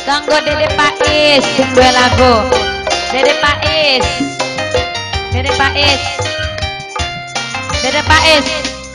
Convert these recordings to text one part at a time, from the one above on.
Kanggo Dede Pais sing duwe lagu. Dede Pais. Dede Pais. Dede Pais.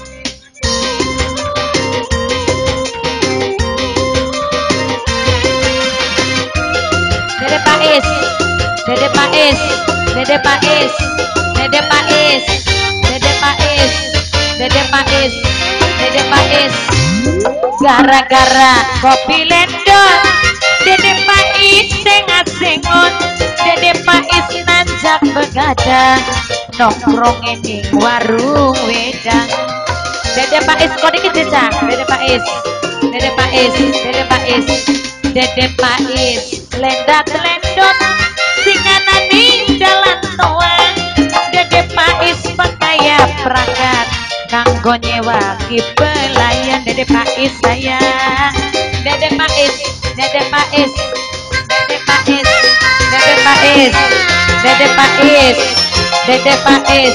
Dede Pais. Dede Pais. Dede Pais. Dede Pais. Dede Pais. Dede Pais. Dede Pais. Gara-gara kopi lendon Dede Pais sengat-sengon Dede Pais nanjak begadang nongkrong ini warung wedang Dede Pais kok dikit jejak Dede Pais Dede Pais Dede Pais Dede Pais lendat lendot singanan ning dalan toang Dede Pais pakaya perangkat kanggo nyewa ki pelayan Dede Pais sayang Dede Pais Dede Pais Dede Pais Dede Pais Dede Pais Dede Pais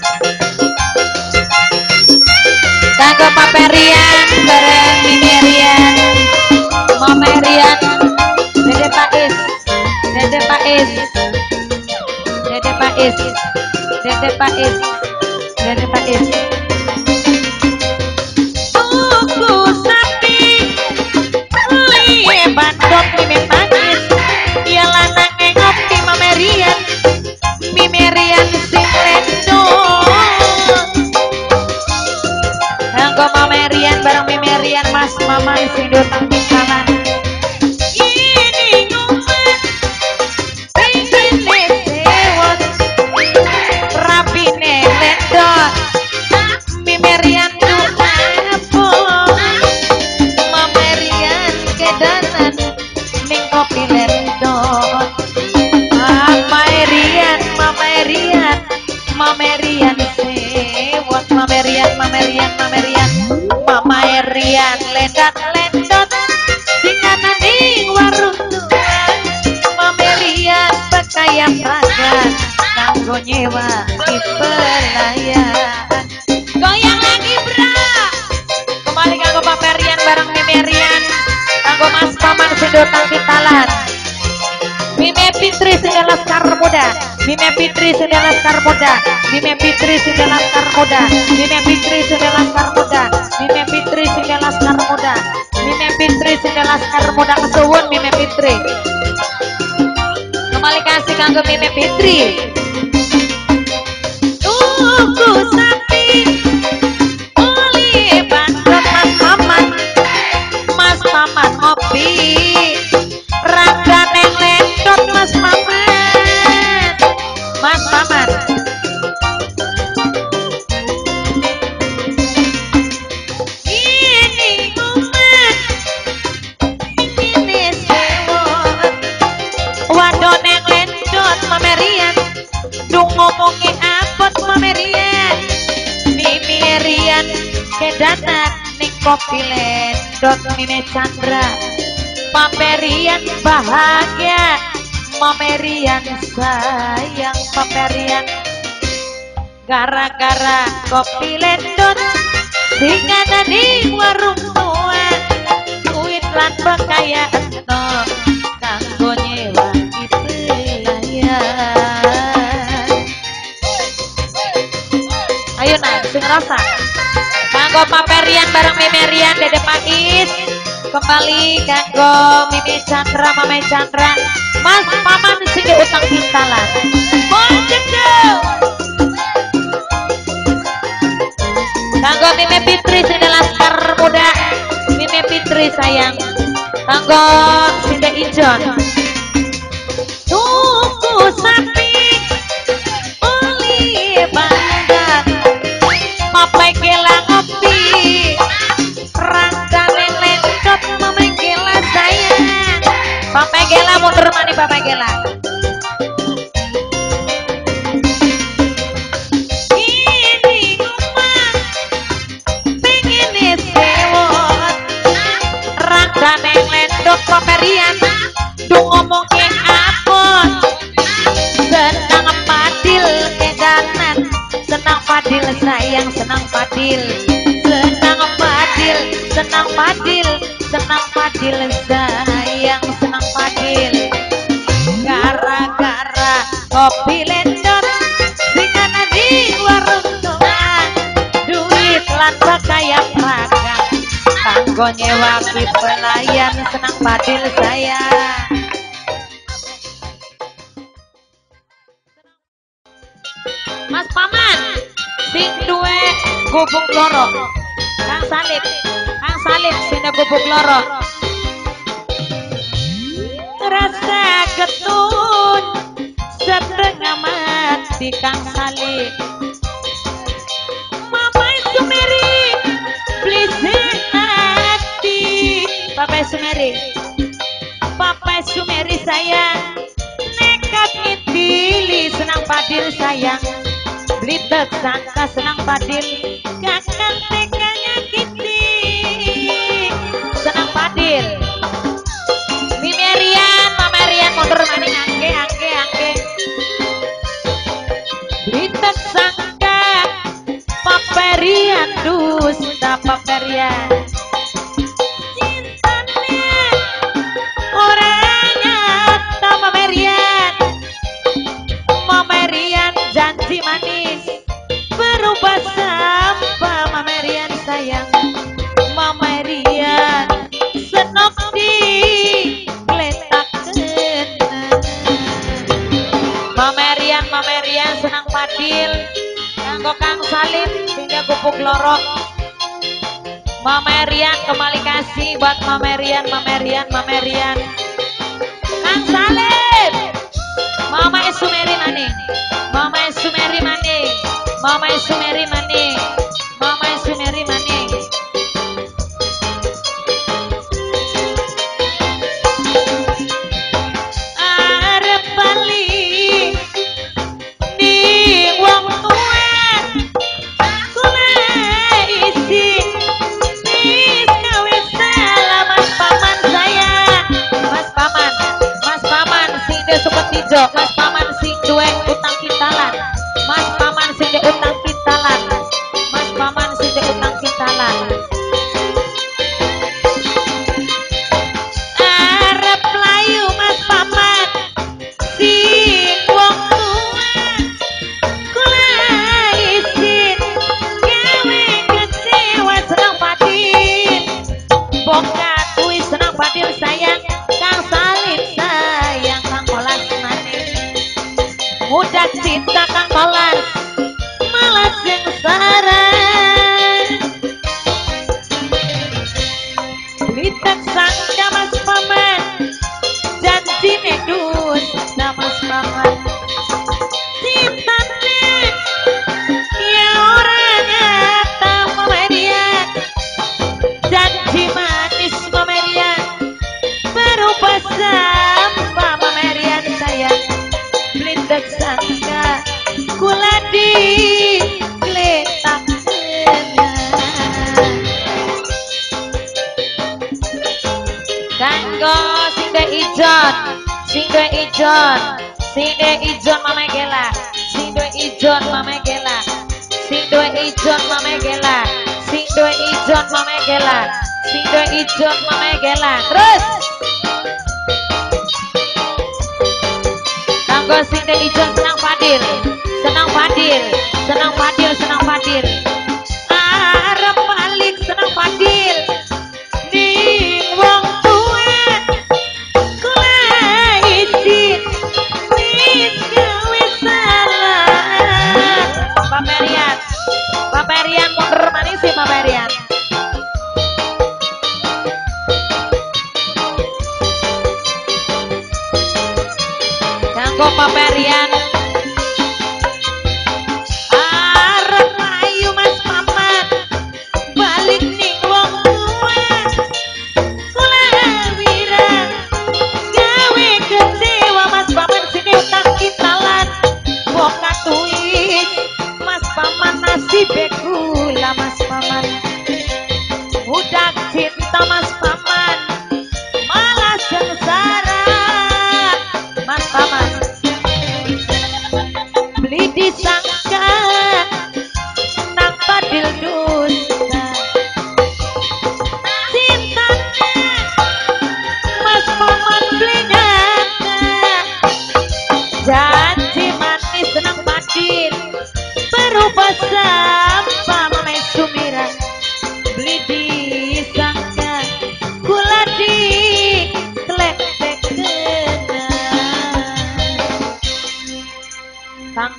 kanggo Paperian bareng Mimerian Momerian Dede Pais Dede Pais Dede Pais Dede Pais Dede Pais bandot mime pangis ya lanang ngopi Mamerian Mimerian sing lendon anggo Mamerian bareng Mimerian mas mama sing dutang pingkalan ini nguman sing sewot rapine lendon Mimerian kopi lendon Mamerian Mamerian Mamerian sewot Mamerian Mamerian Mamerian Mamerian lendat lendot singanan ning warung tuan Mamerian pakaya pragan kanggo nyewa di pelayan goyang lagi bra kembali kanggo Mamerian bareng Mimerian kanggo mas paman sedotang pitalan Mime Fitri sedang laskar muda Mime Fitri sedang laskar muda Mime Fitri sedang laskar muda Mime Fitri sedang laskar muda Mime Fitri sedang laskar muda Mime Fitri sedang laskar muda kesuwun Mime Fitri kembali kasih kanggo Mime Fitri tuku sapi oli bandot mas paman mas paman ngopi raga neng lendot mas paman mas paman ini umat ini sewot waduh neng lendot Mamerian dung ngomongi apot Mamerian Mimerian kedanan ning kopi lendot Mime Chandra Paperian bahagia Mamerian sayang Paperian gara-gara kopi lendot singanan ning warung tuan duit lan bekayaan no kanggo nyewa di pelayan ayo nah sing rasa kanggo Paperian bareng Mimerian Dede Pais kembali kanggo Mimi Chandra Mame Chandra mas paman sing utang pintalan kanggo Mime Fitri sing laskar muda Mime Fitri sayang kanggo Sinde Ijon tuku sapi oli bandar mapai gela ngopi rangkane lendot Mame Gela sayang Papai Gela mundur mani Papai Gela ini rumah pengen sewot rangkane lendot Paperian dung ngomongin apot senang padil kedanan senang padil sayang senang padil senang padil senang padil sayang senang padil kopi lencot sing ana di warung tuan duit lan pakaian makan kanggo nyewaki pelayan senang padil saya. Mas Paman sing duwe gubuk loro Kang Salib sing duwe gubuk loro rasa getun setengah mati Kang Salib Mama Sumeri blisik hati Papa Sumeri sayang nekat ngitili senang padil sayang blitek sangka senang padil kakak tekanya kiti senang padil Mamerian mundur maning angke blitek sangka paperian dusta paperian cintanya orang nyata Mamerian janji manis berubah sampah Mamerian sayang Mamerian senok di letakkeun Mamerian senang padil kanggo Kang Salib sehingga gubuk loro Mamerian kembali kasih buat Mamerian Kang Salib Mama Sumeri maning arep bali ning wong tuan kula isi wis gawe salaman paman saya Mas Paman sing de suket ijo Mas Paman sing duwe utang kintalan Mas Paman sing de utang kintalan arep layu Mas Paman sing wong tuan kula isin gawe kecewa senang padil bongkar kuwi senang padil sayang Kang Salib sayang Kang Kolas maning mudah cinta Kang Kolas malah sengsara blitek sangka Mas Paman janji nedus Mas Paman cintanya ya orang nyata Mamerian janji manis Mamerian berubah sampah Mamerian sayang blitek sangka kula di letak kanggo sing de ijon Mama Gela terus kanggo sing de ijon senang padil arep balik senang padil ning wong tuan kula izin wis gawe salah Paperian mundur maning si Paperian kanggo Paperian arep ayu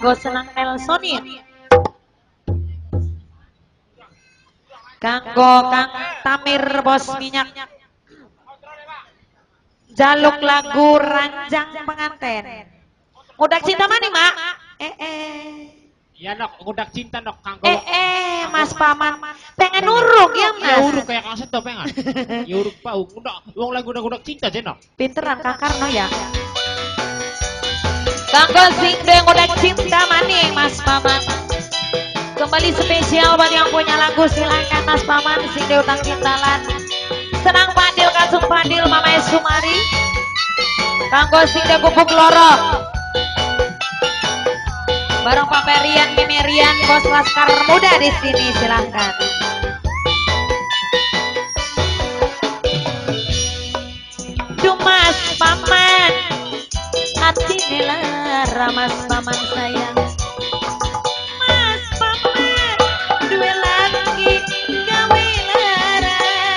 kanggo senang Nelsoni. Kanggo Kang Tamir bos minyak. Jaluk lagu ranjang pengantin. Udah cinta mana mak? Ya nok, udah cinta nok kanggo. Mas Paman, pengen uruk ya mas? Ya uruk kayak kaset tuh pengen. Ya uruk pak, udah, uang lagu udah cinta aja nok. Pinteran Kang Karno ya. Kanggo sing deng udah cinta mana Mas Paman? Kembali spesial buat yang punya lagu silakan Mas Paman sing deng utang cintalan. Senang Padil Kasung Padil Mama Sumari. Kanggo sing deng gubuk loro. Bareng Pak Perian, Mimerian, Bos Laskar Muda di sini silahkan. Mas Paman, hati nelara Mas Paman sayang. Mas Paman, dua lagi gawe lara.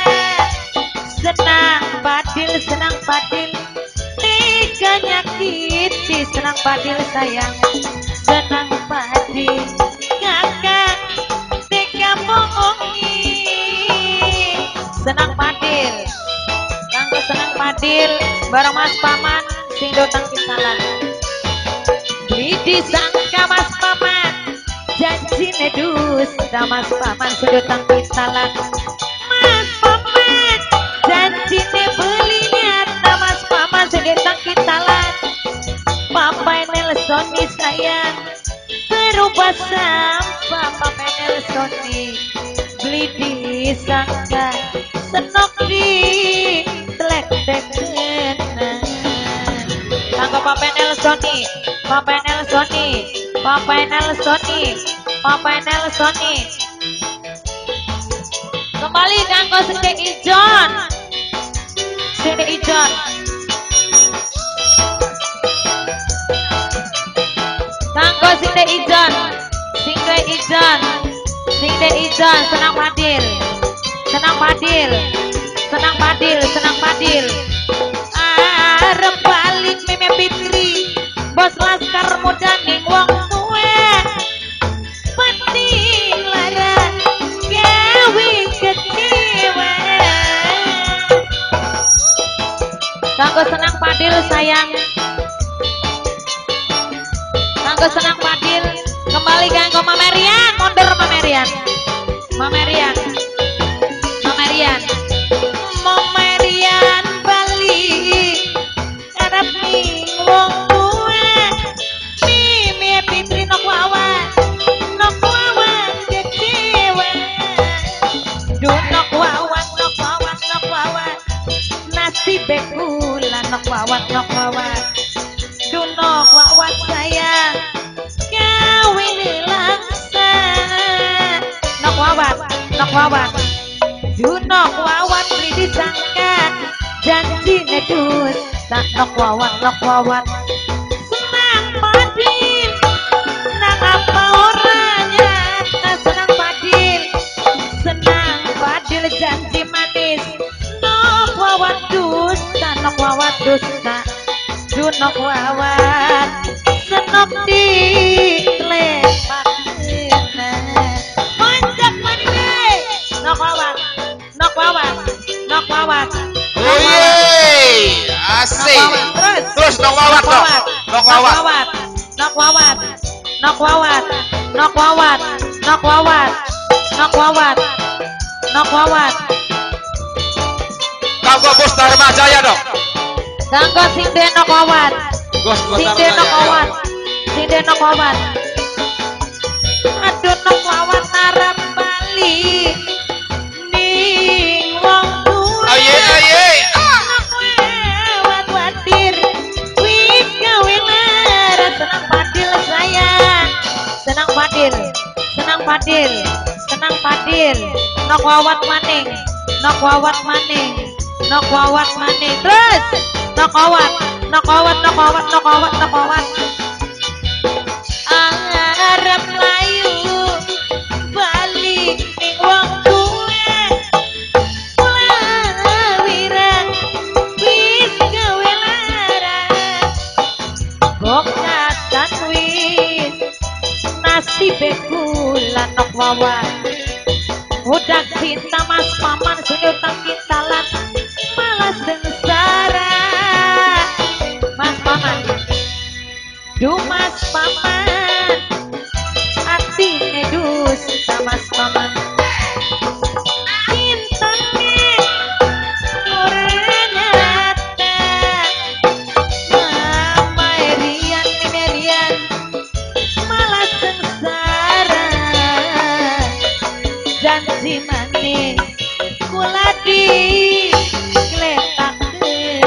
Senang Padil, tiga nyakiti senang Padil sayang. Senang Padil, kakak tega bohongi. Senang Padil, kanggo senang Padil, bareng Mas Paman, sing dotang kintalan. Beli disangka Mas Paman, janji dusta Mas Paman, sing dotang kintalan. Mas Paman, janji beli nyata Mas Paman, sing dotang kintalan. Papa Nelsoni sayang berubah sampah Papa Nelsoni beli disangka senok di telek tekenan. Kanggo Papa Nelsoni, Papa Nelsoni, Papa Nelsoni, Papa Nelsoni. Kembali kanggo Sinde Ijon, Sinde Ijon. Kanggo Sinde Ijon, Sinde Ijon, Sinde Ijon, senang Padil, senang Padil, senang Padil, senang Padil. Arep balik Meme Fitri, Bos Laskar Muda ning wong tuwe. Penting lara gawe kecewa. Kanggo senang Padil sayang. Kanggo senang Padil, kembali kanggo Mamerian, mundur Mamerian, Mamerian, Mamerian, Mamerian balik, arep ning wong tuwe, Mimi Fitri nok wawan kecewa, duh nok wawan, nasibe kula nok wawan, duh nok wawan sayang. Nok wawat beli disangka janji nedus tak nok wawat senang Padil nang apa orangnya senang Padil janji manis nok wawat dusta nok wawat senok di lepak nok wawat. Asik. Terus nok wawat. Kanggo Bos Dharma Jaya dong. Kanggo Sinde nok wawat. Sinde nok wawat. Aduh nok wawat arep balik. Senang Padil, nok wawat maning, terus nok wawat. Arep layu balik ning wong tuwe, wirang wis gawe lara, kok katan wis nok wawan. Udah cinta mas paman senyutang kintalan malah sengsara. Mas paman, duh mas paman, hati dusta mas paman. Janji manis kula di gletakeun.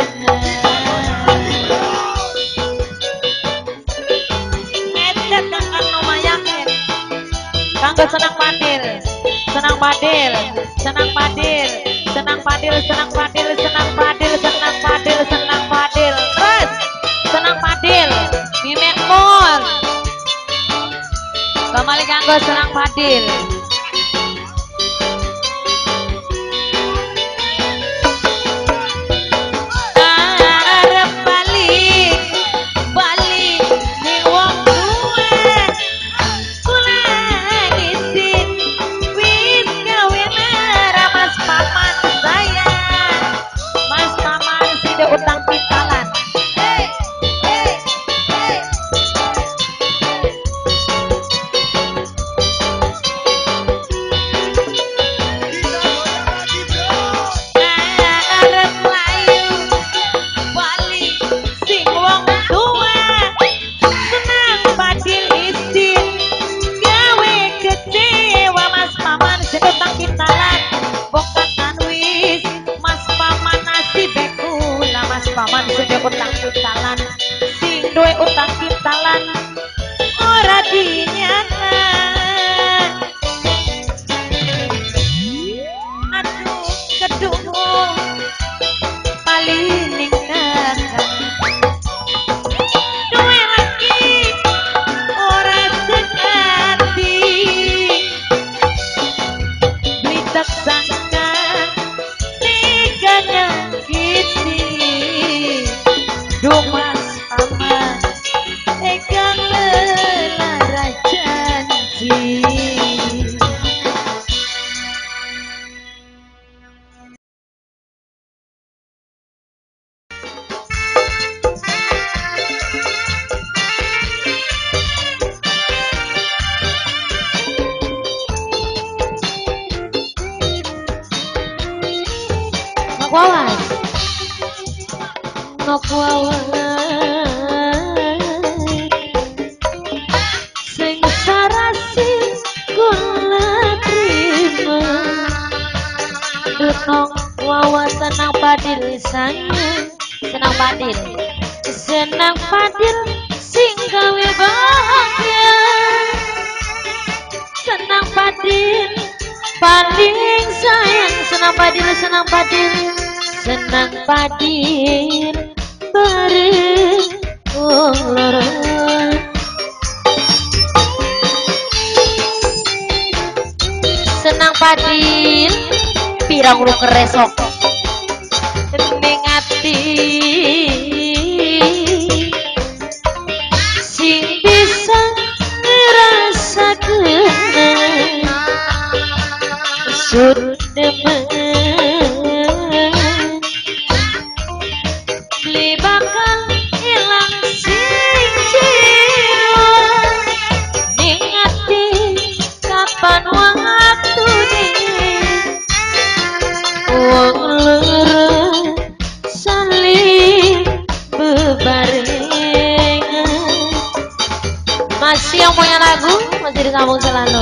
Edet kanggo nomayakeun. Kanggo senang padil, senang padil, senang padil, senang padil, senang padil, senang padil, senang padil, senang padil. Terus senang padil, mimek mur. Kembali kanggo senang padil. Utang pitalan. Arep layu bali sing wong tua senang padil isin gawe kecewa mas paman sing utang pitalan bokatan wis mas paman nasibek mas paman sing utang kintalan sing duwe utang kintalan ora dinyakan. Aduh kedungu paling ningkakan duwe lagi ora sekati duit tak sangka tiganya kiti. Duh mas paman egang lelara janji. Nok wawan, nok wawan, sing sarasi kula trima. Nok wawan senang padil sayang, senang padil, senang padil sing gawe bahagia. Senang padil paling sayang, senang padil, senang padil, senang padil bareng wong loro. Senang padil pirang lu keresok ning ati sing bisa ngerasakeun sun demen beli bakal hilang sing jiwa ning ati kapan waktune wong loro saling bebarengan. Masih yang punya lagu masih disambung selalu.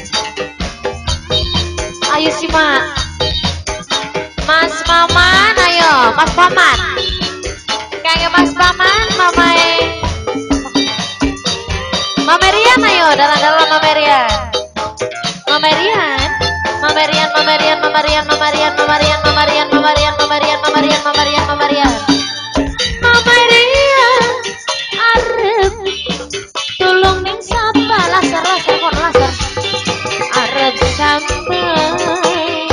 Ayo simak Mas Paman, ayo Mas Paman, kayak Mas Paman, Mamerian, ayo dalam Mamerian, Mamerian, Mamerian, Mamerian, Mamerian, Mamerian, Mamerian, Mamerian, Mamerian, Mamerian, Mamerian, Mamerian, Mamerian, Mamerian, arep tulung ning sapa laser kon laser, arep sampai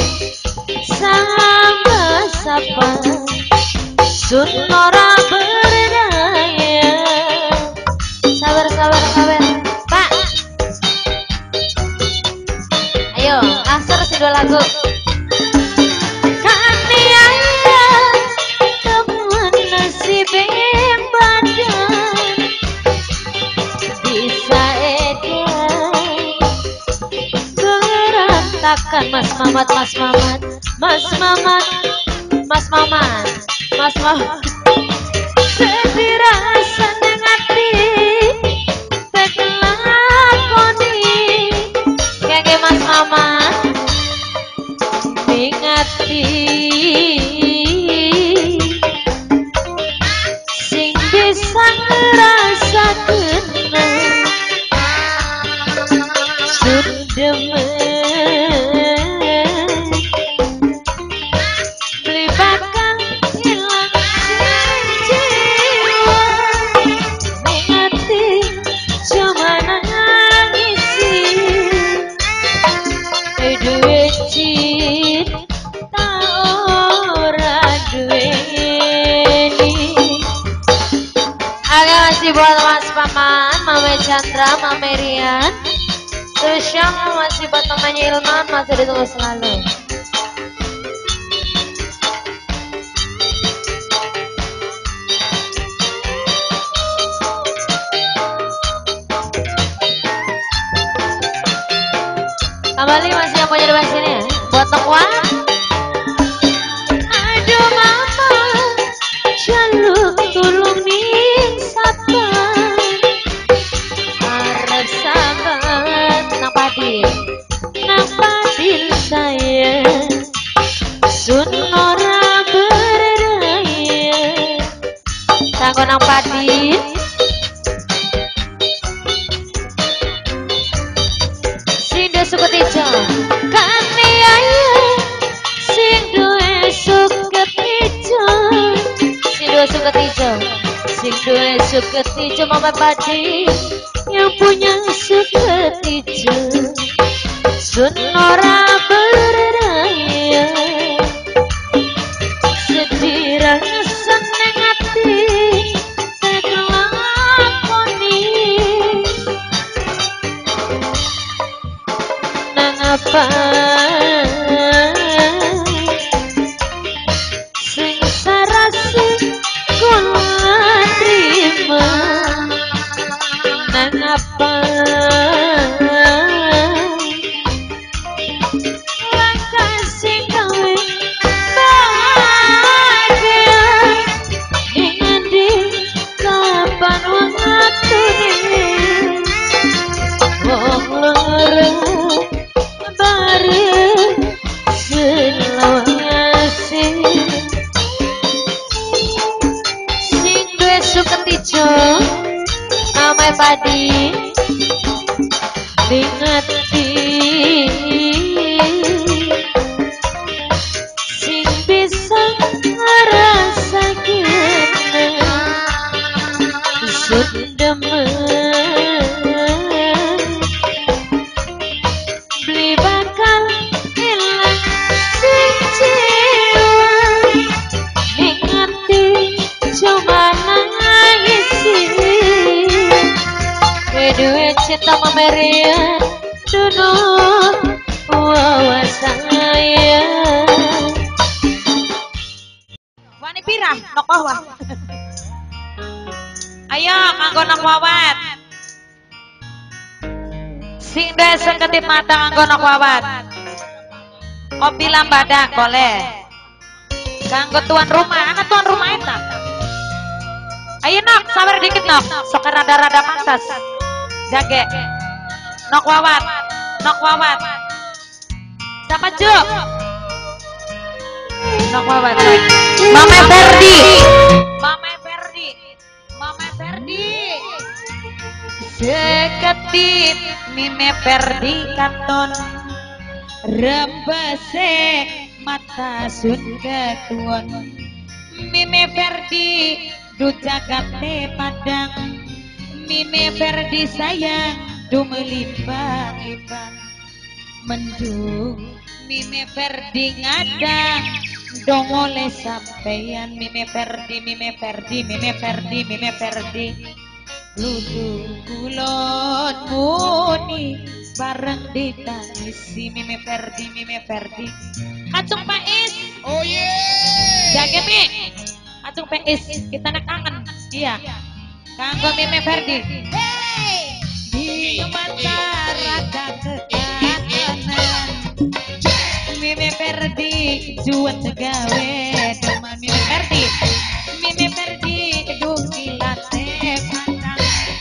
sama sapa sun ora berdaya. Sabar Pak, Mas Mamat, Mas Mamat, Mas Mamat, Mas Mamat, Mas Mamat. Sedih rasa nang ati tek lakoni kangge Mas Mamat ning ati sing bisa ngrasakeun sudemen beli bakal hilang jiwa ning ati cuma nangisi duwe cinta ora duweni. Agak masih buat Mas Paman, Mame Chandra, Mame Rian. Spesial masih buat temannya Ilman, masih ditunggu selalu. Kembali masih yang punya di bawah sini ya. Buat Tokwa. Aduh mama, jaluk tulung ning sapa. Arep sahabat nang padil saya. Sun ora berdaya. Kanggo nang padil. Suket ijo kami ayo sing duwe suket ijo sing duwe suket ijo sing duwe suket ijo Mama Padi yang punya suket ijo sun ora berdaya sedih rasa nang ati apa sing sarasi kula terima nang apa langkah sing gawe bahagia ingin di kapan waktunya wong lereng sing duwe suket ijo Mama Padi dingati sing bisa ngerasakeun sundemen beli bakal hilang sing jiwa ning ati cuma nangisi duwe cinta memerian dulu wawasaya wani pirah nok wawah ayo kanggo nok wawat sing duwe seketip mata kanggo nok wawat kopi lambada boleh kanggo tuan rumah anak tuan rumah eta ayo nok sabar dikit nok sok rada-rada pantas jage nok wawat siapa juk nok wawat Mama Ferdi seketip Mime Ferdi kanton rembese mata sun ketuon Mime Ferdi du jagate padang Mime Ferdi sayang du melimpah-limpah mendung Mime Ferdi ngadang dong oleh sampeyan Mime Ferdi ludu kulon muni bareng ditangisi Mime Ferdi Acung Pais oh yeah jaga Mi Acung Pais kita nak kangen iya kanggo Mime Ferdi hey di mata rada kekanan Mime Perdi juan tegawe teman Mime Perdi. Mime Perdi dukilate pandang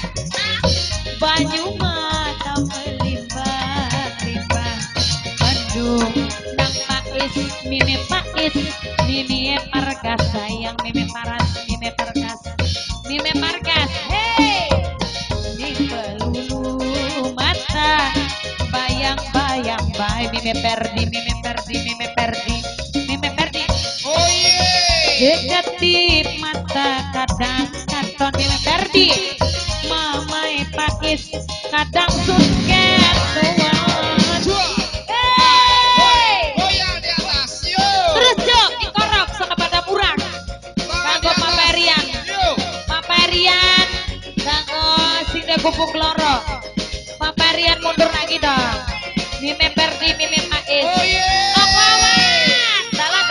banyu mata melimpah-limpah. Bandung nang Pais Mime Pais Mime Pargas sayang Mime Paras Mime Pargas Mime Pargas. Hey di pelulu mata bayang-bayang bay Mime Perdi Mime Perdi Mime Perdi Mime Perdi. Oh yeah. Deketip mata kadang katon Mime Perdi. Mamai Pais kadang suket tuan. Hey Goyang di atas. Yo. terus jo dikorok sama pada murah kanggo paperian Yo. paperian kanggo sing gubuk loro paperian mundur lagi dong. Mime Perdi Mime Pais. Oh yeah. Okawan dalan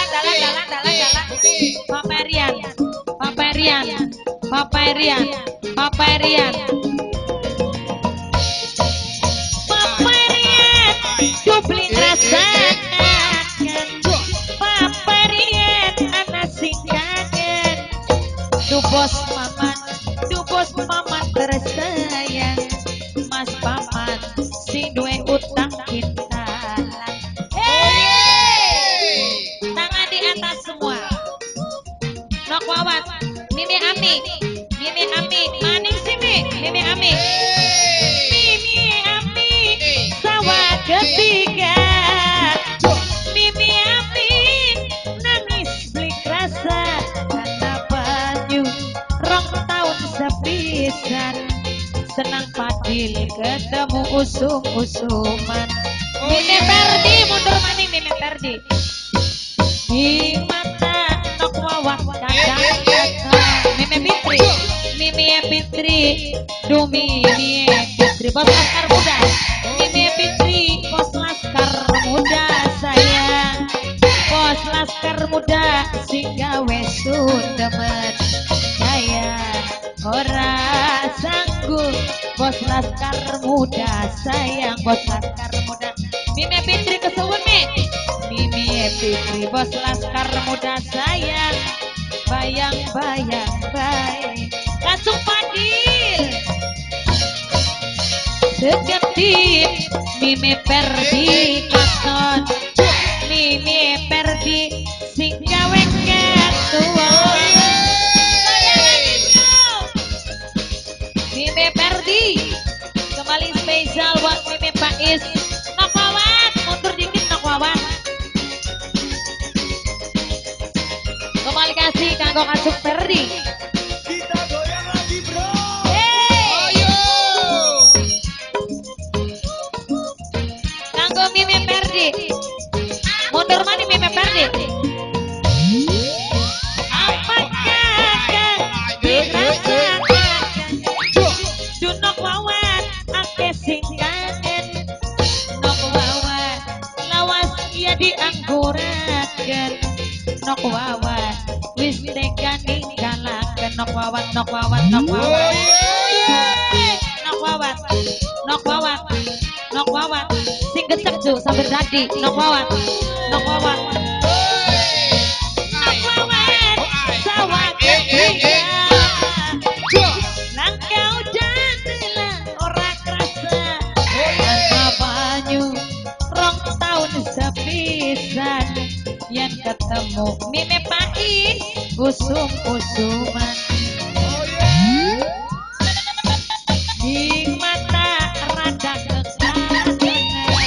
paperian paperian paperian paperian paperian dubling rasakan paperian anak singkakan du bos maman tersayang mas paman sing duwe utang kita. Hey tangan di atas semua. Nok wawat Mimi Ami maning sini Mimi Ami sawah ketiga Mimi Ami nangis beli rasa kata banyu rong tahun sepisan senang padil ketemu usum-usuman. Mimi Perdi mundur maning Mimi Perdi di mata nok wawat kadang-kadang Mimi Fitri du Mimi Fitri bos laskar muda Mimi Fitri bos laskar muda sayang bos laskar muda sing gawe sundemen sayang ora sanggup bos laskar muda sayang bos laskar muda. Mimi Fitri kesuwun Mimi Fitri bos laskar muda sayang bayang-bayang baik kasung padil seketip Mimi Perdi katon Mimi Perdi sing gawe ketuan. Mimi Perdi kembali spesial buat Mimi Pais. Nok wawat mundur dikit nok wawat. Kembali kasih kanggo kasuk Perdi. Kita goyang lagi bro. Ayo. Kanggo Mimi Perdi. Mundur mana Mimi Perdi? Apakah dirasakan? Dunok wawat ake sing kangen. Nok wawat lawas ia dianggurakan. Nok wawat wis tega ninggalaken. Nok wawat nok wawat nok wawat. Nok wawat nok wawat nok wawat sing gesek ju sambil dadi nok wawat nok wawat nok wawat sawah ketiga langkah jadilah ora kerasa karena banyu rong tahun sepisan yang ketemu Mimi Pais usum-usuman di mata rada kekangenan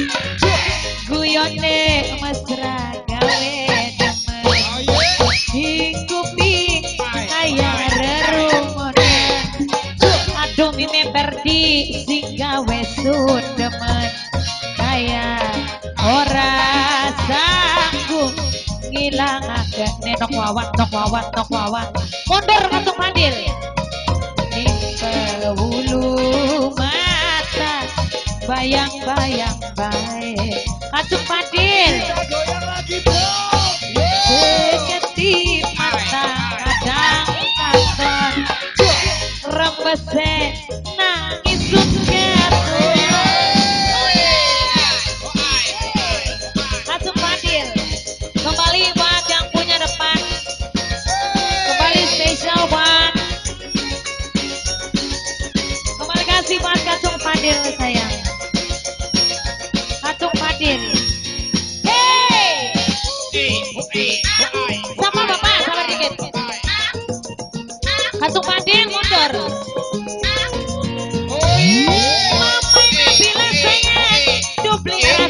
guyone mesra gawe demen di kuping kaya rerumunan aduh Mimi Perdi sing gawe sudemen kaya ora sanggup ngilangake nok wawat nok wawat nok wawat mundur masuk mandil di pelulu mata bayang-bayang baik kasuk padil Kita goyang lagi bro. seketip mata kadang-kadang rembese nangis suket Fadil sayang. Katung Fadil. Sama bapak, sabar dikit. Katung Fadil mundur. Bila sayang duplikat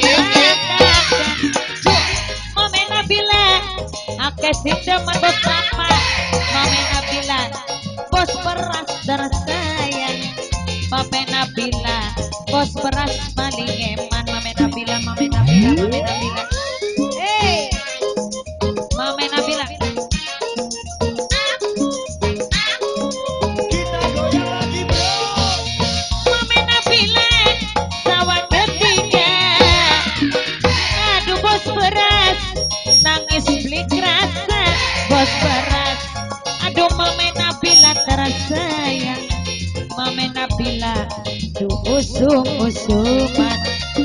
Mame Nabila Ake sindeman bos apa Mame Nabila bos beras darah sayang Mame Nabila bos beras paling eman Mame Nabila Mame Nabila Mame Nabila hey Mame Nabila Kita goyang lagi bro. Mame Nabila sawah ketiga aduh bos beras nangis beli rasa bos beras aduh Mame Nabila terasayang Mame Nabila duh usung-usungan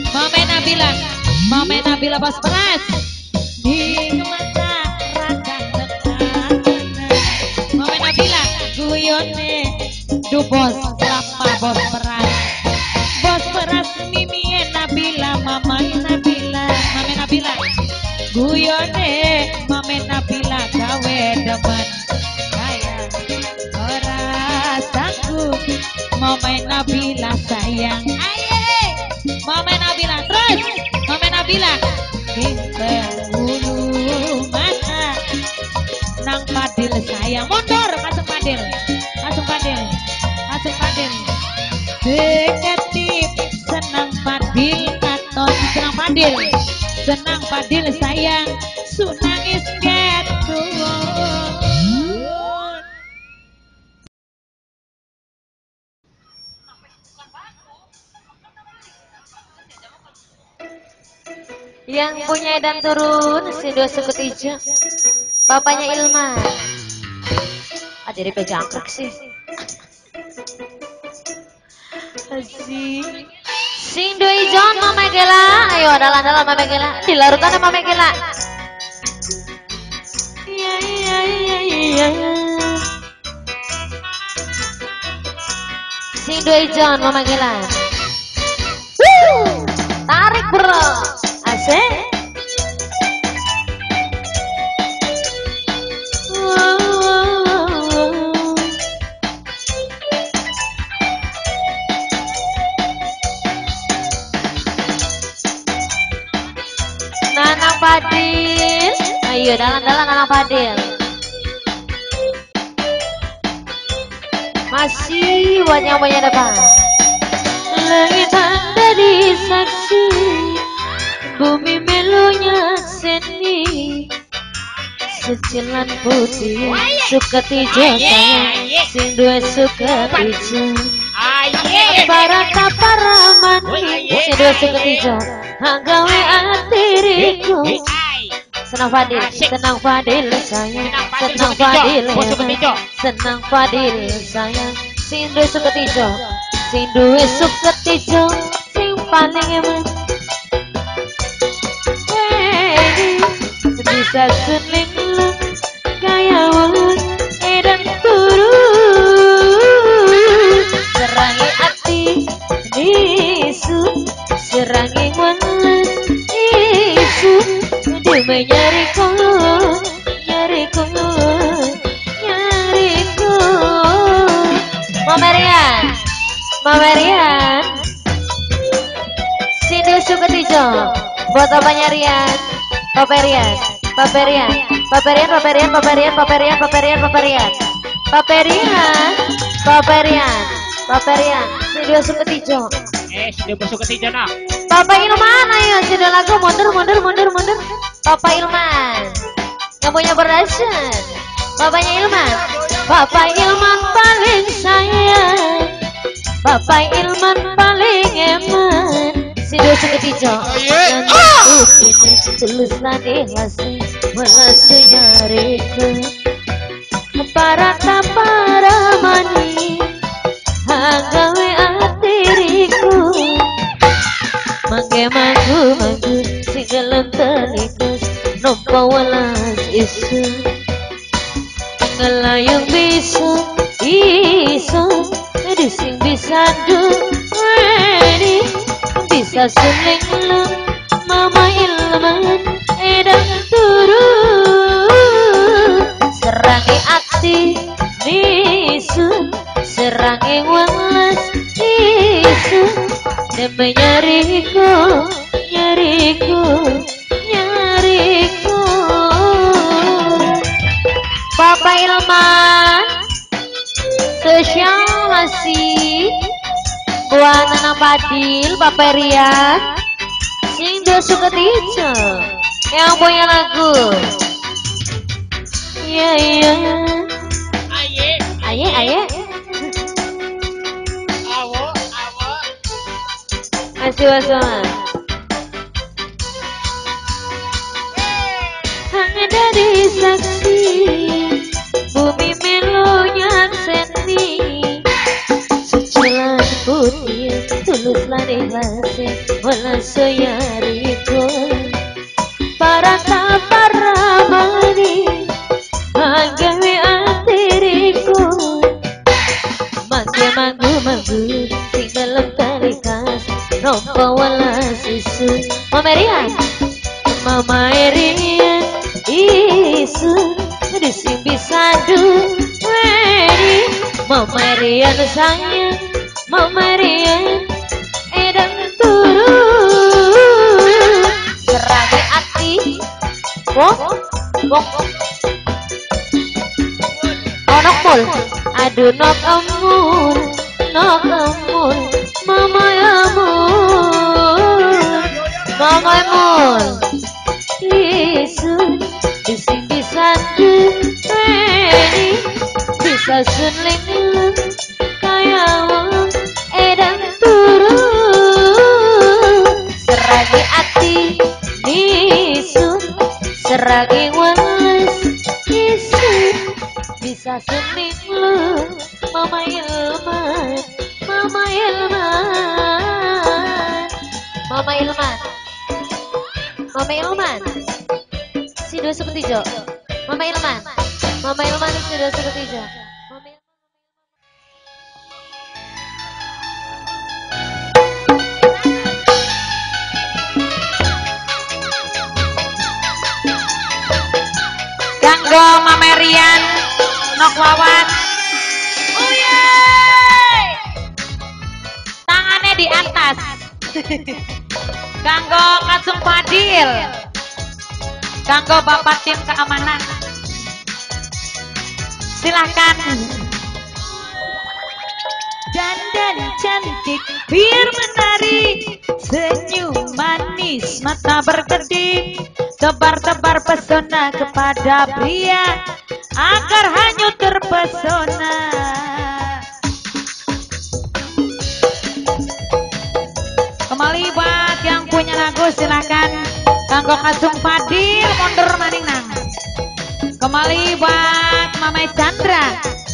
Mame Nabila bos beras di mata rada tekanan Mame Nabila guyone duh bos lama bos beras Mimi Nabila Mame Nabila guyone Mame Nabila gawe demen sayang ora sanggup Mame Nabila sayang aye Mame Nabila terus Mame Nabila pinter bulu mata nang Fadil sayang mundur masuk Fadil deketip senang Fadil katon senang Fadil sayang sunangis ketun Yang punya edan turun si dua suku tiga bapaknya Ilma ada di pejangkrik sih asik sing dua ijon Mama Gela ayo dalan Mama Gela dilarutan Mama Gela iya sing dua ijon Mama Gela tarik bro asik Nanang Fadil ayo dalan Nanang Fadil masih banyak depan langit anda disaksi bumi melunya seni secilan putih suka tijo sayang sing dua suka tijo para mani sing dua suka tijo hagawe atiriku senang Fadil sayang senang Fadil sayang sing dua suka tijo sing paling emang bisa suling kaya wong edan turun serangi ati nisu serangi welas isu di menyariku Mamerian Sindu Suketijo buat apanya Rian Paperian Sindu Suketijo Sindu Suketijo nak Papa Ilman ayo sudah lagu mundur Papa Ilman yang punya berdasar Bapaknya Ilman Bapak Ilman paling sayang Bapak Ilman paling eman Sindu Suketijo tulus nadi hasi melasi nyariku para mani hagawe atiriku mangge magu singelem telikus nompa welas isu ngelayung bisa dising bisa bisa suling lu mama ilman edang turun serangi ati nisun serangi walas isun demi nyariku Bapak Ilman spesial masih buat anak Padil Bapak Rian sing dosu ketiga yang punya lagu iya aye Awo. masih wassalam hanya dari saksi bumi melonya seni sucilan putih tulus lan ikhlase wala soyariko para mani agawe atiriku manggu tinggal talikas rompa wala sisu Mama Erian isu dising bisa duweni Mama Erian sayang Mama Erian edang turun serangi ati nok mul aduh nok amul Mama amul isu dising bisa duweni bisa sunling lu kaya wong edang turun serangi ati nisu serangi walas isu bisa sunling lu Mama Ilman si dua seperti Jo Mama Ilman si dua seperti Jo Ganggo Mamerian Nok Wawan tangannya di atas Ganggo Kacung Padil Ganggo Bapak tim keamanan silahkan dandan cantik biar menarik senyum manis mata berkedip tebar-tebar pesona kepada pria agar hanyut terpesona kembali buat yang punya lagu silahkan Kanggo Kacung Padil mundur maning nang kembali buat Mama Chandra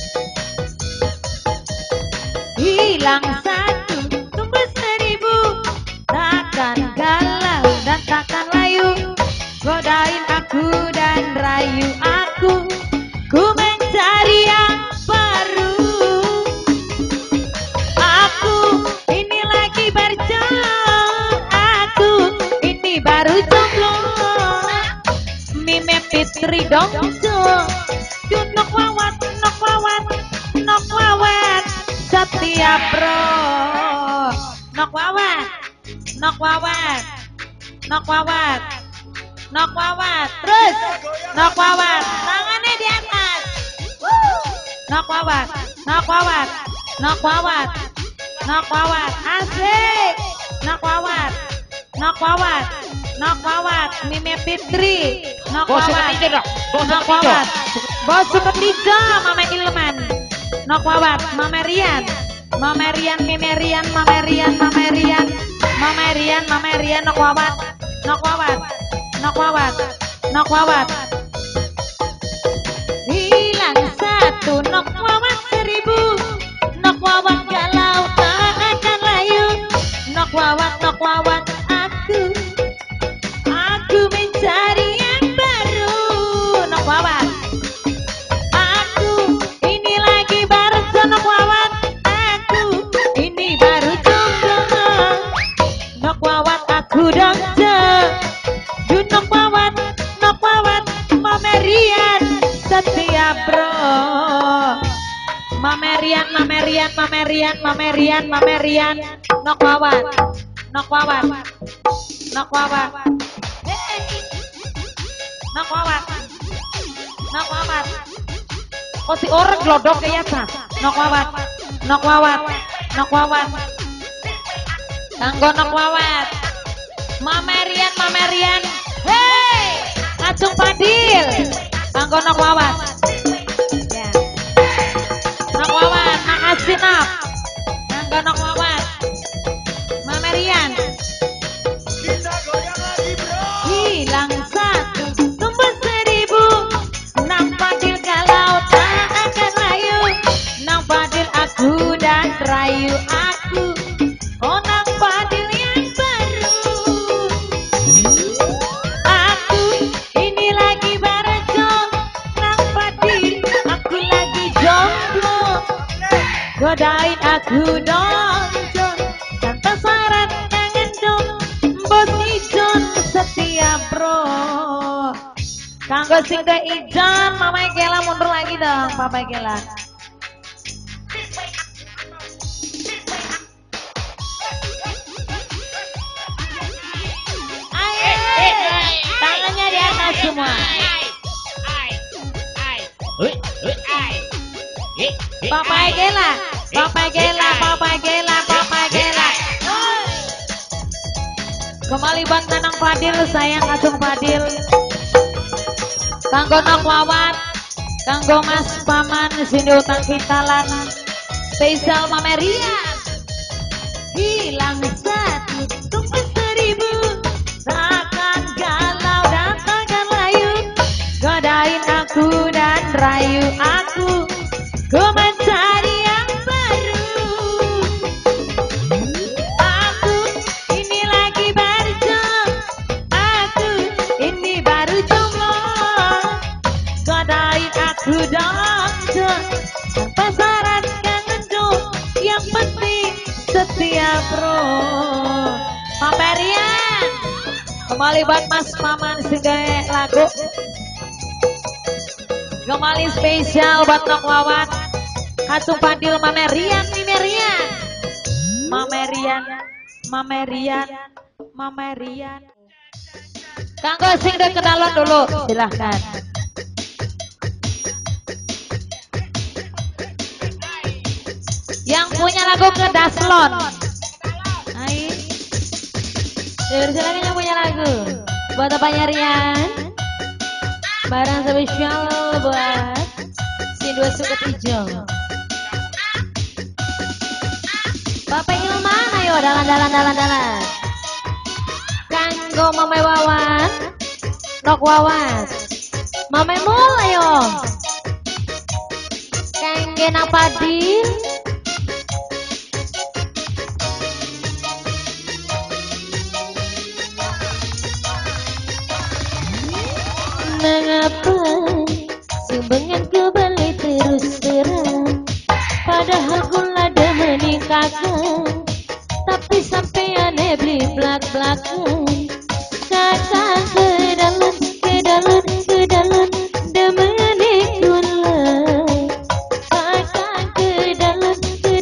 hilang satu tumbuh seribu takkan galau dan takkan layu godain aku dan rayu aku ku mencari yang baru aku ini lagi berjalan aku ini baru jomblo Mime Fitri dongso nok wawat setiap bro nok wawat terus nok wawat tangannya di atas nok wawat asik nok wawat Mime Fitri nok wawat bos ketiga Mama Ilman nok wawat Mama Rian Mime Rian nok wawat hilang satu nok wawat seribu nok wawat galau tak akan layu nok wawat aku mencari yang baru nok wawat aku ini lagi baru nok wawat aku ini baru jomblo nok wawat bro. Mamerian, mamerian, mamerian, mamerian, mamerian. Nok wawan, nok wawan, nok wawan. Nok wawan, nok wawan. Oh si orang glodok ya sa. Nok wawan, nok wawan, nok wawan. Kanggo nok wawan. Mamerian, mamerian. Hei, ngacung padil. Kanggo nok wawan. Ya. Nok wawan, makasih nok. Kanggo nok wawan. Mamerian. Kita goyang lagi bro. Hilang satu, tumbuh seribu. Nang padil kalau tak akan layu. Nang padil aku dan rayu aku. Oh nang padil yang baru. Aku ini lagi barjo. Nang padil aku lagi jomblo. Godain aku dong Jon. Tanpa syarat tangan dong. Bos Ijon setia bro. Kanggo sing ke Ijon, Mama Gela mundur lagi dong, Papa Gela. Ayo, tangannya di atas semua. Papa Gela, Papa Gela, Papa Gela, Papa Gela. Kembali buat Nanang Fadil, sayang Kacung Fadil. Kanggo Nok Wawan, kanggo Mas Paman, sini utang kitalan. Spesial Mamerian. Hilang satu, tumbuh seribu. Takkan galau dan takkan layu. Godain aku dan rayu aku. Ku mencari yang baru. Aku ini lagi barjo. Aku ini baru jomblo. Godain aku dong Jon. Tanpa syarat kangen dong. Yang penting setia bro. Mamerian. Kembali buat Mas Paman sebagai lagu. Kembali spesial buat Nok Wawan. Kacung Fadil Mamerian, Mamerian. Mamerian, Mamerian, Mamerian. Kanggo sing udah kenalan dulu, silahkan. Yang punya lagu ke Daslon. Hai. Silakan yang punya lagu. Buat apanya Rian? Barang spesial buat si dua suket hijau. Bapak Ilman, ayo dalan. Kanggo Mame Wawan, Nok Wawan. Mame Mul, ayo. Kangge Nak Padil. Mengapa sumbangan kembali terus terang? Padahal gula dah meningkatkan, tapi sampai aneh beli belak-belakan. Kakak ke dalam demeni gula. Kakak ke dalam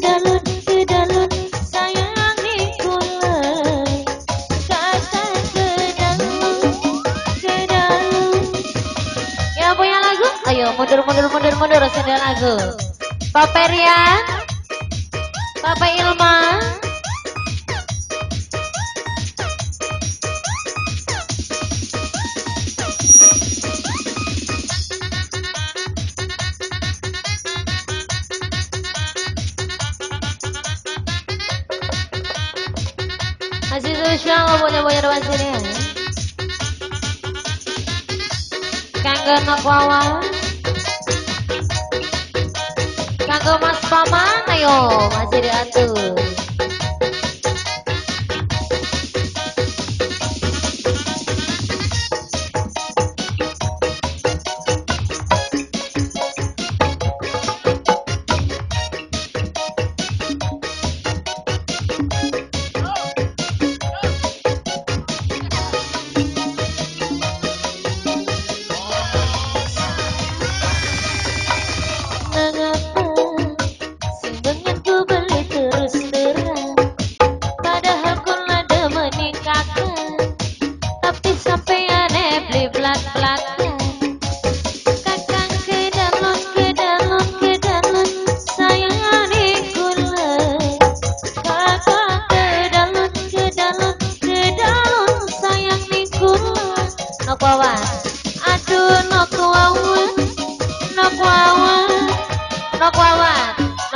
sayangi gula. Kakak ke dalam. Yang punya lagu, ayo mundur sendiri lagu. Papa Rian, Papa Ilma. Masih spesial punya depan sini. Kanggo Nok Wawan, kanggo Mas Paman, ayo masih diatur.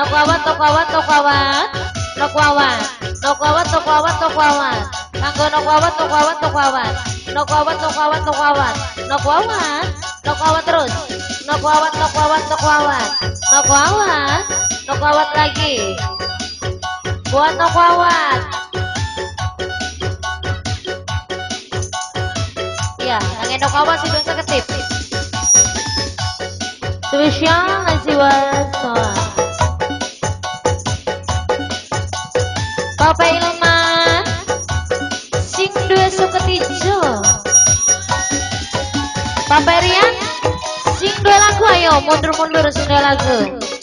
nokwawat, nokwawat, nokwawat, nokwawat, nokwawat, nokwawat, nokwawat. Kanggo nokwawat, nokwawat, nokwawat, nokwawat, nokwawat, nokwawat, nokwawat, nokwawat terus, nokwawat, nokwawat, nokwawat, nokwawat, nokwawat lagi. Buat nokwawat. Ya, yang nokwawat sudah seketip. Spesial nasi wasoa. Papa Ilman sing dua suket ijo. Papa Rian sing dua lagu, ayo mundur-mundur sing dua lagu.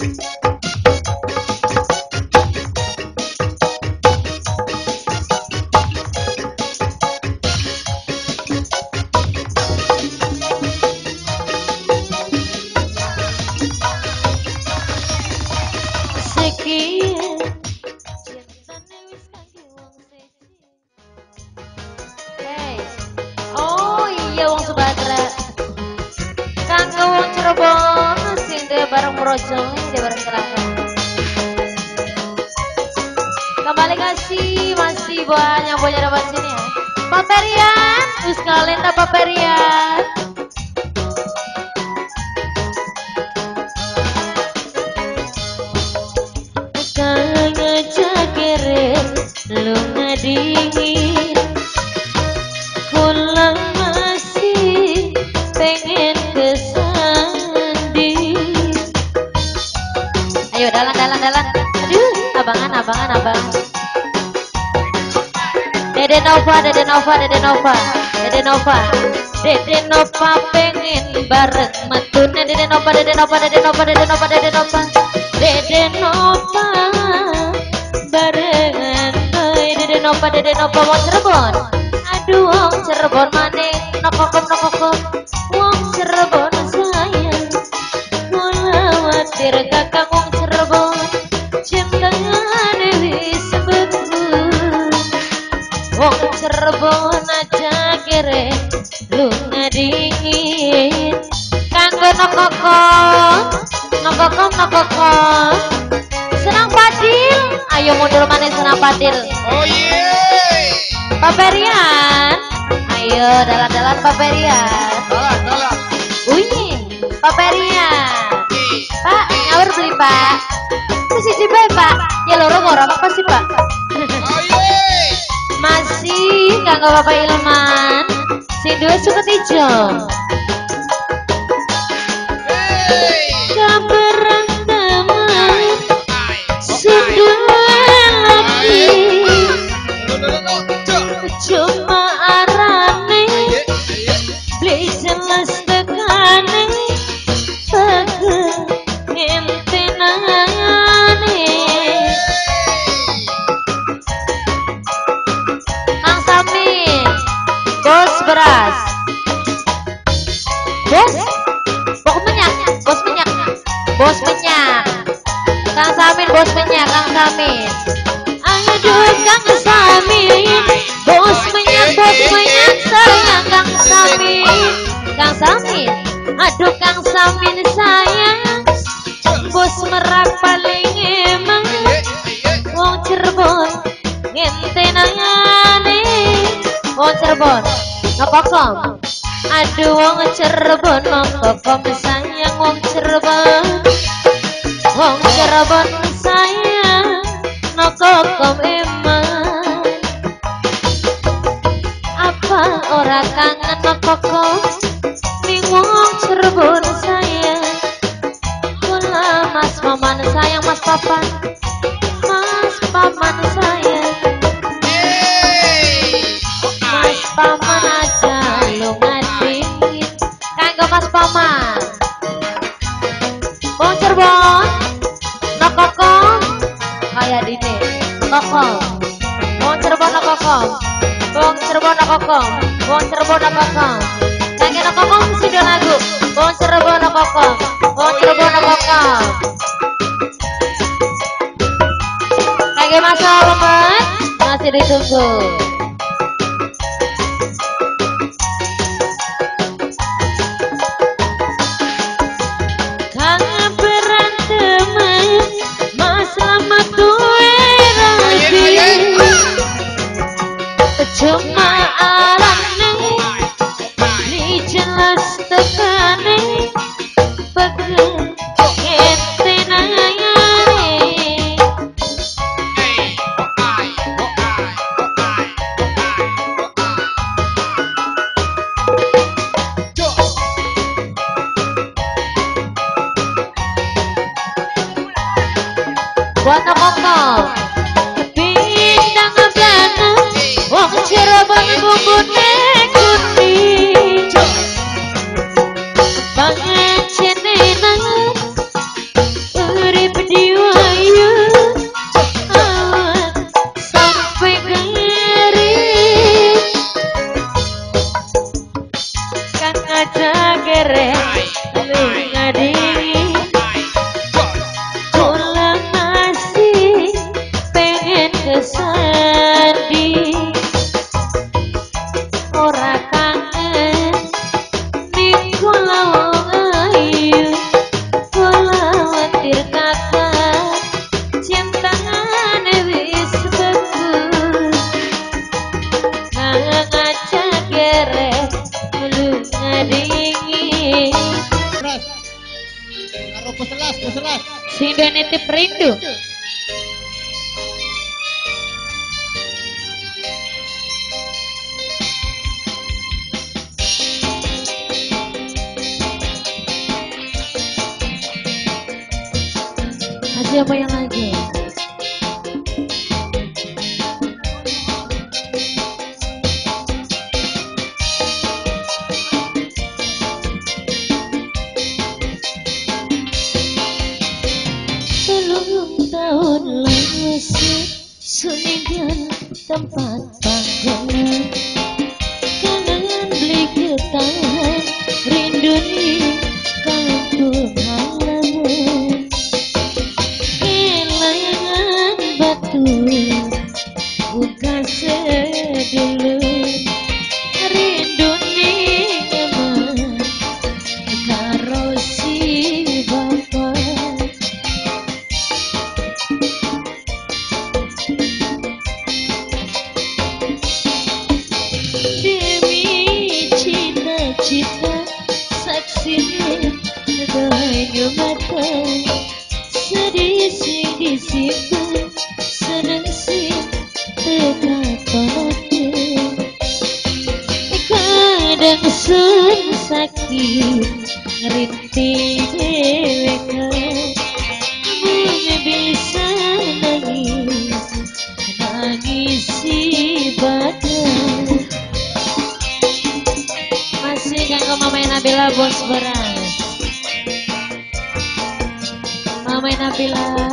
Oh iya wong Subadra. Kanggo wong Cirebon sing dhewe bareng Mrojo, dhewe bareng Celaka. Kembali kasih masih banyak punya dapat sini ya. Pak Perian, terus kalian Pak Perian. Lu ngadingin, pulang masih pengen kesandi. Ayo dalan. Aduh, abangan. Dede Nova pengen bareng metune. Dede Nova barengan. Dede Nova wong Cirebon. Aduh wong Cirebon maneh nokokom. Wong Cirebon sayang. Mulawatir kakak wong Cirebon. Cintane wis beku. Wong Cirebon aja kere lu ngadingin. Kanggo nokokom. Senang Padil, ayo mundur maneh senang Padil. Oh yeah. Pak Perian, ayo dalan Pak Perian. Dalan. Wih, Pak Perian. Pak, nyawer beli Pak. Sisi bae Pak. Ya loro ora apa sih Pak? Oh yeah. Masih kanggo Bapak Ilman. Sing duwe suket ijo. Hey. Kabarang teman. Sudah lagi. Cuma arane beli jelas tekane pengentenane. Kang Samin bos beras, bos minyak Kang Samin bos minyak Kang Samin. Aduh Kang Samin bos minyak sayang Kang Samin. Aduh Kang Samin sayang. Bos merak paling emang. Wong Cirebon ngentenane. Wong Cirebon nokokom. Aduh wong Cirebon nokokom sayang. Wong Cirebon sayang. Nokokom emang. Apa ora kangen nokokom ning wong Cirebon sayang. Kula Mas Paman sayang, Mas Papan sayang. Mas Paman aja lu ngadingin. Kanggo Mas Paman wong Cirebon nokokom kaya dine nokokom. Wong Cirebon nokokom. Kangge nokokom sudah lagu. Wong Cirebon nokokom. Kangge Mas Almet masih ditunggu. Kang beranteman buat nongkong bintang ablana wong Cirebon bumbune kuning pangajene nang urip diwayu awan sampai garing kang aja kere lu ngading pulang masih pengen kesandi ora kangen di kula ayu kula watir kata cintane wis bagus nang aja kere lu ngadingi Karo peselas. sing do nitip rindu masih apa yang lagi belum tahun lalu suningkan tempat panggungan kangen beli ketahan rindu nih kampung halaman kelangan batu buka sedulu rindu nih emang karo si bapak demi cita-cita saksinya banyu mata sedih sing disimpan seneng sing teka-teka kadang sun sakit ngerintih deweka mung bisa nangis si badan masih kanggo Mama Nabila bos beras Mama Nabila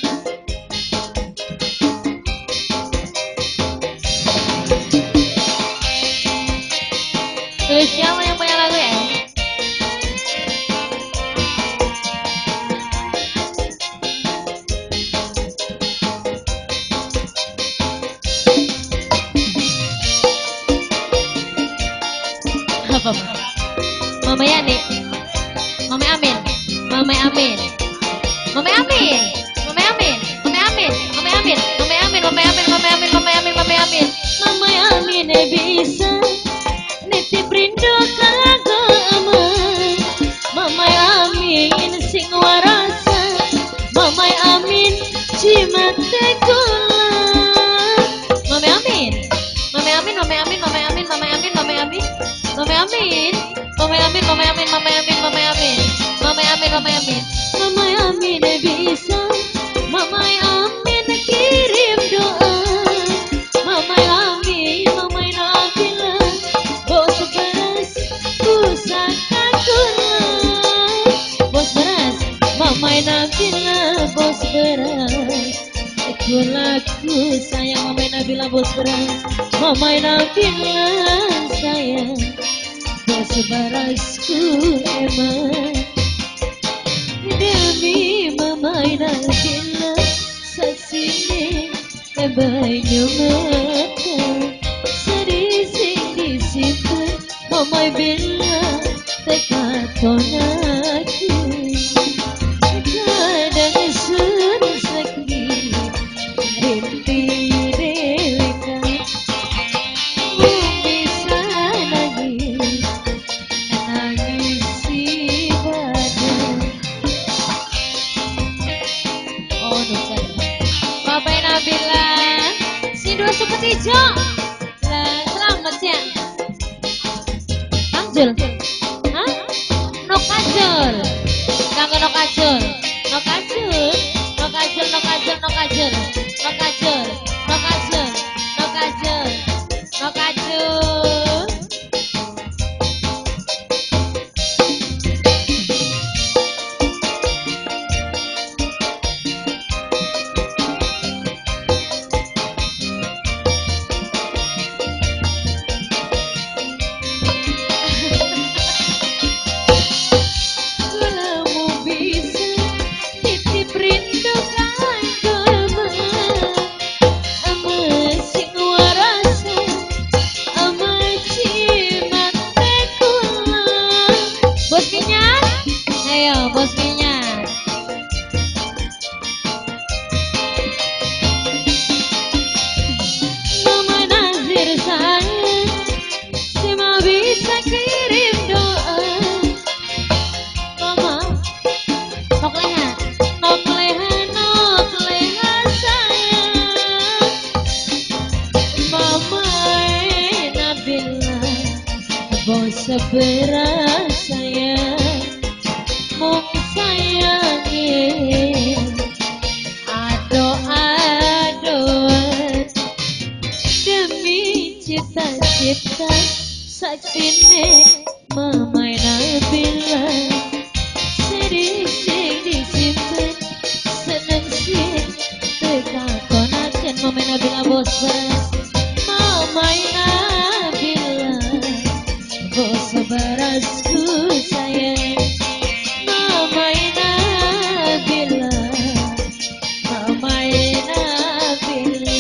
tulis siapa yang punya lagu ya apa Mama Yani Mama Amin Mama Amin Mama Amin Mama Amin Mama Amin Mama Amin Mama Amin Mama Amin Mama Amin Mama Amin Mama Amin Mama Amin bisa nitip rindu kanggo aman Mama Amin sing warasa Mama Amin cimate kula Mama Amin Mama Amin Mama Amin Mama Amin Mama Amin Mama Amin Mama Amin Mama Amin Mama Amin Mama Amin Mama Amin Mama Amin Mama Amin Mama Amin bisa Mama Amin kirim doa Mama Amin Mama Nabila bos beras pusaka kula bos beras Mama Nabila bos beras kulaku sayang Mama Nabila bos beras Mama Nabila sayang bos berasku emang demi Mama Nabila saksine banyu mata sedih sing disimpan Mama Bila teka tonaki kadang sun sakit rinti deweka bisa nangis si badan oh nusa Bapak Nabila si dua Suketijo lah selamat ya Kajol hah? No kajol kanggo no kajol no kajol no kajol no kajol no kajur, no kajur, no kajur, no kajur, no kajur. Lamu bisa titip rindu kanggo ama sing warasa ama cimate kula. Bos minyak, ayo bos minyak. Mama Nazir sayang cuma bisa kirim doa. Mama Tok leha, nok leha sayang. Mama Nabila bos seberas sayang mung sayangin ado-adoan demi cita-cita saksine Mama Nabila sedih sing disimpen seneng sing tekakonaken Mama Nabila bos beras. Mama Nabila bos berasku sayang. Mama Nabila, Mama Nabila.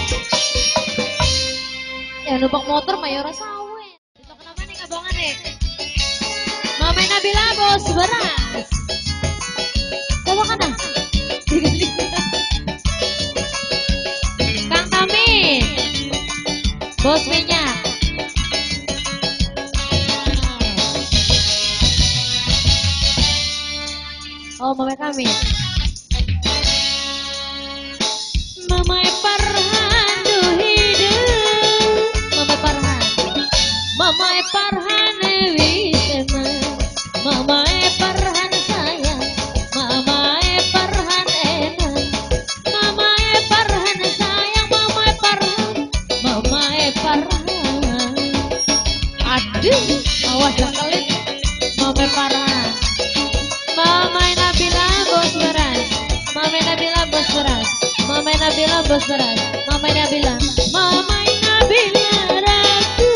ya numpak motor mah ya ora sawe. Itu kenapa nih kabongan nih? Mama Nabila bos beras. Coba kana. Kang Tamin. Bos minyak. Oh, Mama kami. Mama Farhan duh hidup. Mama Farhan. Mama Farhan wisma. Mama Farhan sayang. Mama Farhan enak. Mama Farhan sayang. Mama Farhan. Mama Farhan. Aduh, awas dah kelit. Mama Farhan. Mama Nabila bos beras. Mama Nabila bos beras. Mama Nabila bos beras. Mama Nabila. Mama Nabila ragu.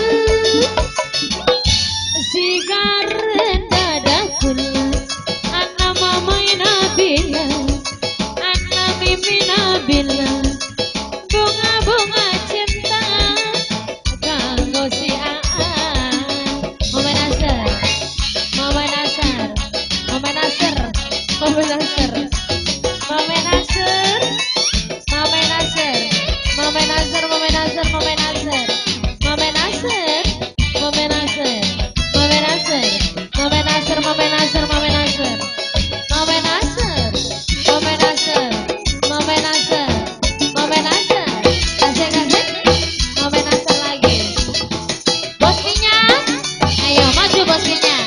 Sigar dada kula. Anak Mama Nabila. Anak Mimi Nabila. Bunga-bunga cinta kanggo si Aan. Mama Nasir. Mama Nasir. Mama Nasir. Mama Nasir. Mama Nasir. Mama Nasir. Mama Nasir. Mama Nasir. Mama Nasir. Mama Nasir. Mama Nasir. Mama Nasir. Mama Nasir. Mama Nasir. Mama Nasir. Mama Nasir. Mama Nasir. Mama Nasir. Mama Nasir. Asik asik. Mama Nasir lagi. Bos minyak. Ayo maju bos minyak.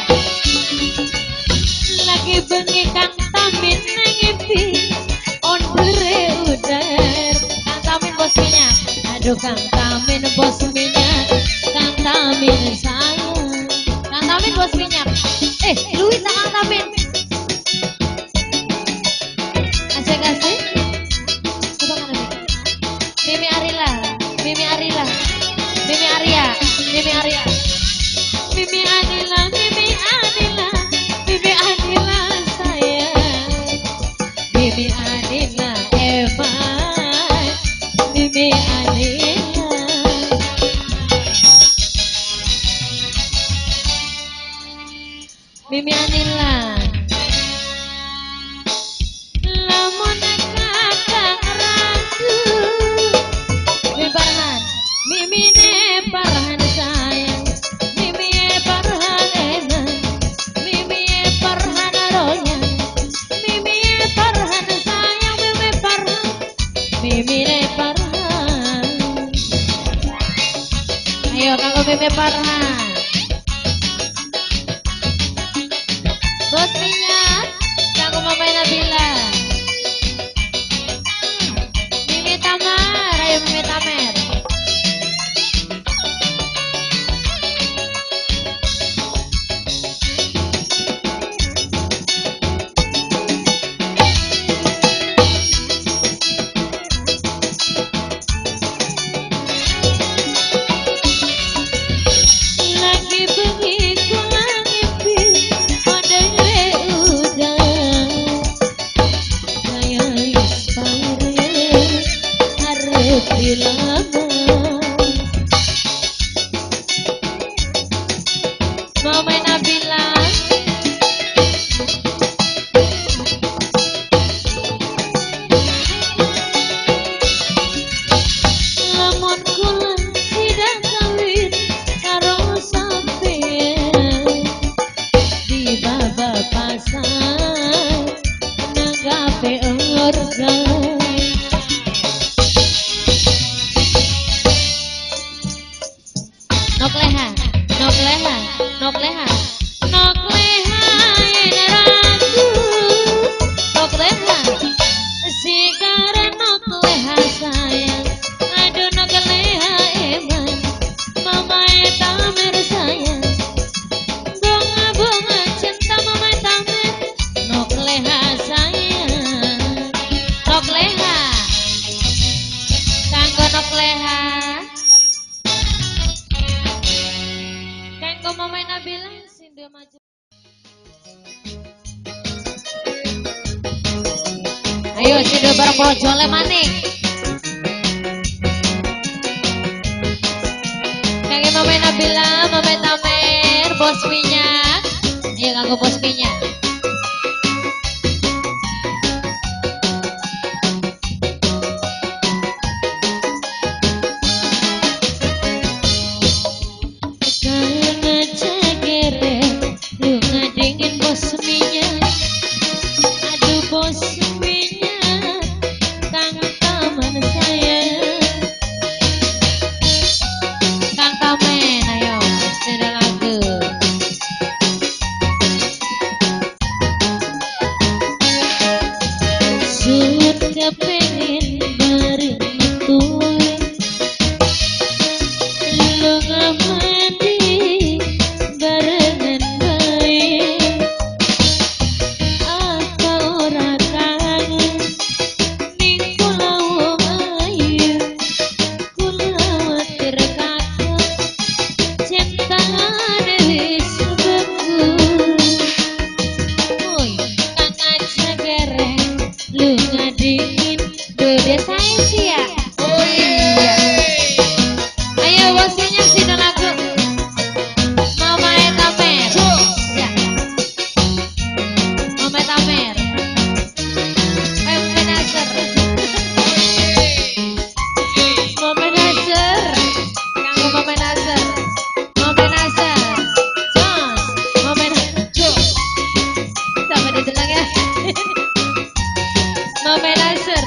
Lagi bengi Kang Tamin ngipi ondere udar. Kang Tamin bos minyak. Aduh Kang Tamin bos minyak. Kang Tamin sayang. Kang Tamin bos minyak. Luit Kang Tamin. Asik asik. Coba kan Mimi Arila. Mimi Arila. Mimi Arya. Mimi Arya. Mimi Anila. Mimi Anila. Mimi Anila sayang. Mimi Anila Evan. Mimi Anila. Mimi Anila. Lamun kakak ragu. Mimi Farhan. Mimi ne Farhan sayang. Mimi Farhan enak. Mimi Farhan royal. Mimi Farhan sayang. Mimi Farhan. Mimi ne Farhan. Ayo kanggo Mimi Farhan. Bos minyak, kanggo Mama Nabila. Nok leha, nok leha, nok leha, nok leha, ini ragu, nok leha, sekarang nok leha sayang, aduh nok leha eman, mama tamer sayang, bunga-bunga cinta mama tamer, nok leha sayang, nok leha, kanggo nok leha. Kanggo mama Nabila sindo maju. Ayo sindo bareng brojole maning. Kanggo mama Nabila, mama Tamer, bos minyak. Ayo kanggo bos minyak. Bos minyak, aduh bos minyak, kang taman saya, kang tamen, ayo sudah lagu. Sudah pengen bareng tuwe, lu ngamati barengan baik. Ayo bosnya sini lagu Mama Tamer ya. Mama Tamer Mama Nasir Mama Nasir kanggo Mama Nasir Mama Nasir Jos Mama Nasir sama dijelang ya Mama Nasir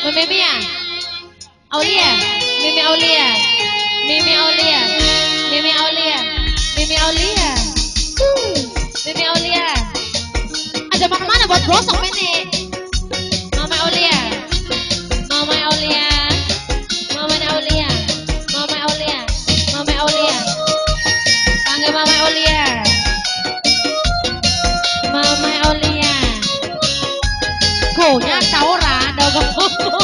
Mami Mia. Aulia. Mimi Aulia. Mimi Aulia. Mimi Aulia. Mimi Aulia. Mimi Aulia. Ada mana buat brosok ini? Mama Aulia. Mama Aulia. Mama Aulia. Mama Aulia. Mama Aulia. Panggil Mama Aulia. Mama Aulia. Cổ nhát cháu ra đâu có.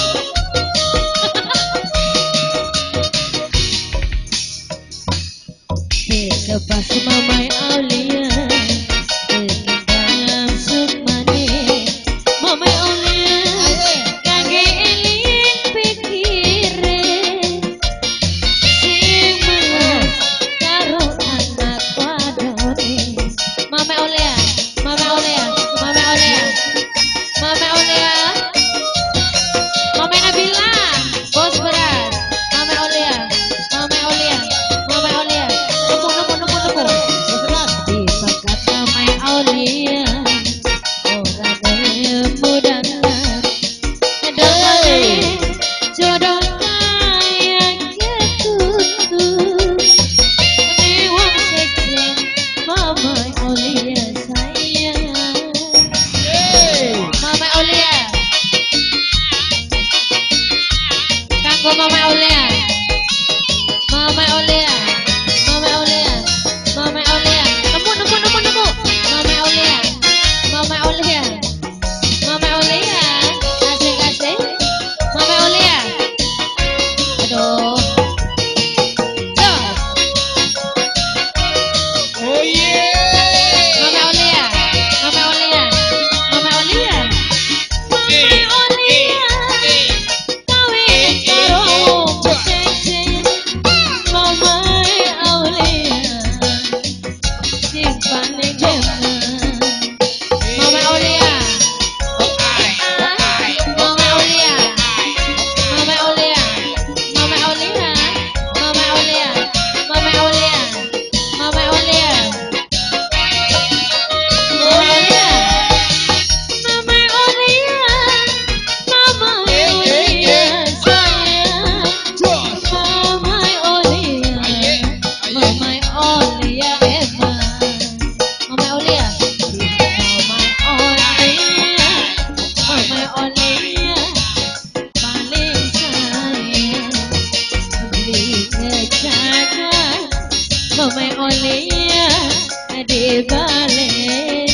Lepas Mama Aulia dalam sukmane Mama Aulia kage eling pikire sing melas karo anak wadone Mama Aulia Mama Aulia Mama Aulia Mama Aulia Mama Nabila bos beras Mama Aulia Mama Aulia Mama Aulia Mama Aulia Mama Aulia Mama Aulia Mama Aulia nemu Mama Aulia Mama Aulia Mama Aulia kasih Mama Aulia aduh Oh yeah. Mama Aulia Mama Aulia Mama Aulia Mama Aulia di balik